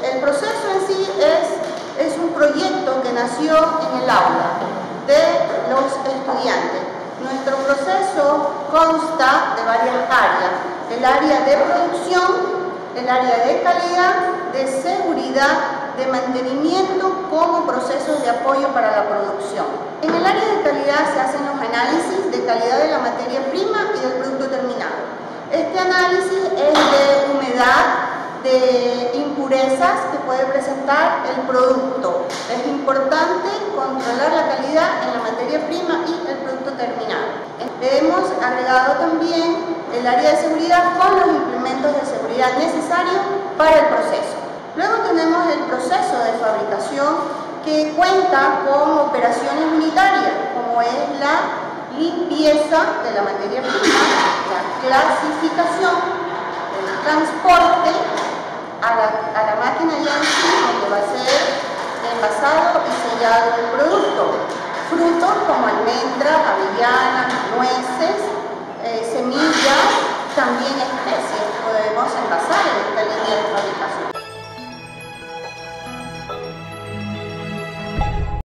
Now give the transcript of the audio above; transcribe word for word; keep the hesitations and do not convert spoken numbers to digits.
el proceso en sí es, es un proyecto que nació en el aula de los estudiantes. Nuestro proceso consta de varias áreas: el área de producción, el área de calidad, de seguridad, de mantenimiento como procesos de apoyo para la producción. En el área de calidad se hacen los análisis de calidad de la materia prima y del producto terminado. Este análisis es de humedad, de impurezas que puede presentar el producto. Es importante controlar la calidad en la materia prima y el producto terminado. Hemos agregado también el área de seguridad con los implementos de seguridad necesarios para el proceso. Luego tenemos el proceso de fabricación, que cuenta con operaciones unitarias, como es la limpieza de la materia prima, la clasificación, el transporte a la, a la máquina ya en sí, donde va a ser envasado y sellado el producto. Frutos como almendras, avellanas, nueces,